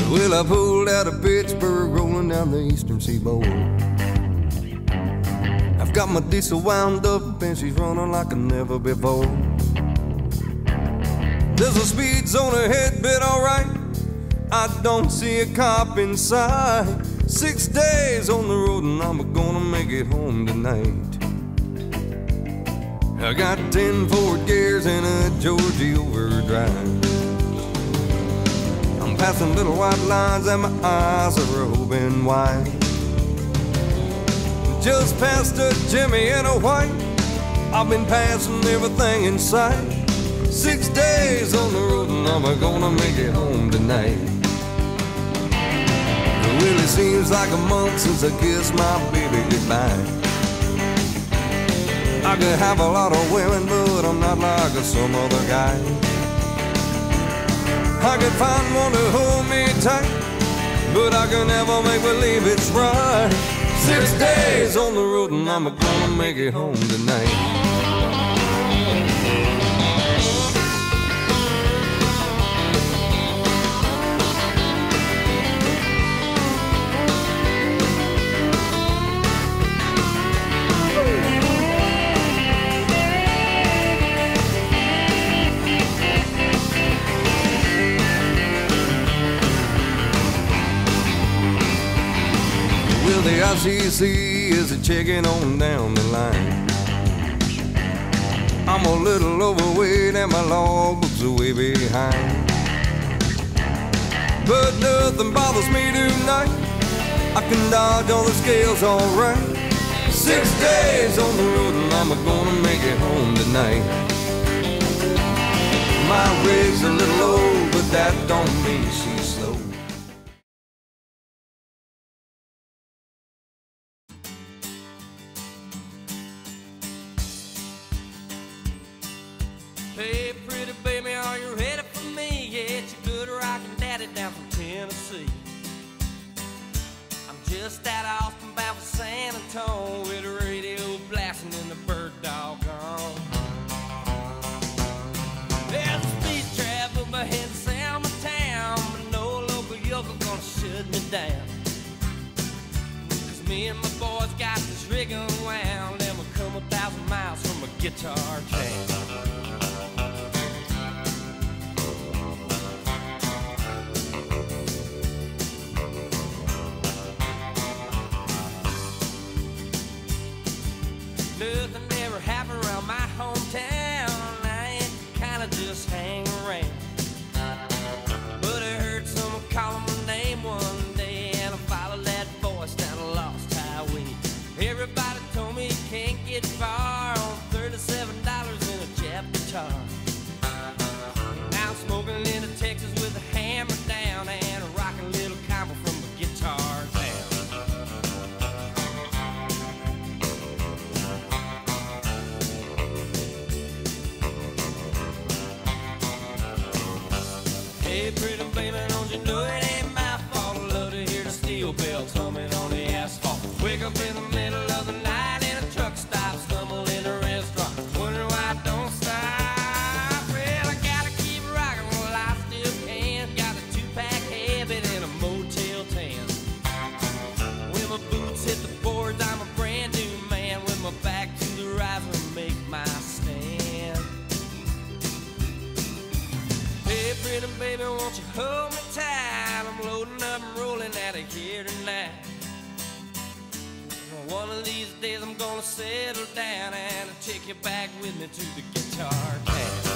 Well, I pulled out of Pittsburgh, rolling down the eastern seaboard. I've got my diesel wound up and she's running like never before. There's a speed zone ahead, but alright, I don't see a cop in sight. 6 days on the road and I'm gonna make it home tonight. I got 10 forward gears and a Georgia overdrive. I'm passing little white lines and my eyes are open wide. Just past a Jimmy and a white, I've been passing everything in sight. 6 days on the road and I'm gonna make it home tonight. Well, it seems like a month since I kissed my baby goodbye. I could have a lot of women, but I'm not like some other guy. I could find one to hold me tight, but I can never make believe it's right. 6 days on the road and I'm gonna make it home tonight. The ICC is a checking on down the line. I'm a little overweight and my logbook's way behind, but nothing bothers me tonight. I can dodge all the scales alright. 6 days on the road and I'm gonna make it home tonight. My rig's a little old, but that don't mean she's slow. Hey, pretty baby, are you ready for me? Yeah, it's your good rockin' daddy down from Tennessee. I'm just out of Austin, bound for San Antonio, with the radio blasting and the bird dog on. There's a speed trap up ahead in Selma town, but no local yokel gonna shut me down. 'Cause me and my boys got this rig unwound, and we'll come 1,000 miles from a guitar jam. Nothing ever happened around my hometown. I ain't kinda just hang around. But I heard someone calling my name one day, and I followed that voice down a lost highway. Everybody told me you can't get far on $37 in a Jap guitar. Now I'm smoking into Texas with a hammer down and a rockin' little combo from a guitar town. Hey, pretty baby, don't you know it ain't my fault? I love to hear the steel bells humming on the asphalt. Wake up in the middle of the night in a truck stop, stumble in a restaurant, wonder why I don't stop. Well, I gotta keep rocking while I still can. Got a 2-pack habit and a Motel 10. When my boots hit the boards, I'm a brand new man. With my back to the riser, make my stand. Hey, pretty baby, won't you hold me tight? I'm loading up and rolling out of here tonight. One of these days I'm gonna settle down and I'll take you back with me to the guitar town.